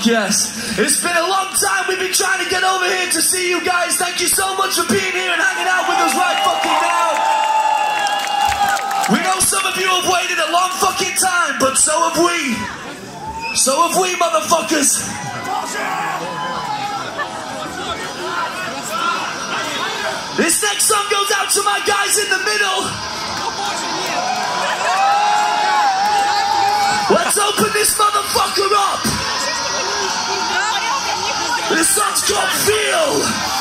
Fuck yes. It's been a long time. We've been trying to get over here to see you guys. Thank you so much for being here and hanging out with us right fucking now. We know some of you have waited a long fucking time, but so have we. So have we, motherfuckers. This next song goes out to my guys in the middle. Let's open this motherfucker up. This song's called Feel.